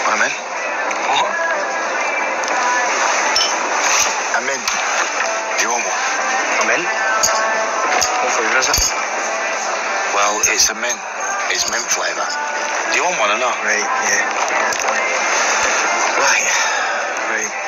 Want a mint? What? A mint. Do you want one? A mint? What flavour is it? Well, it's a mint. It's mint flavour. Do you want one or not? Right, yeah. Right. Right.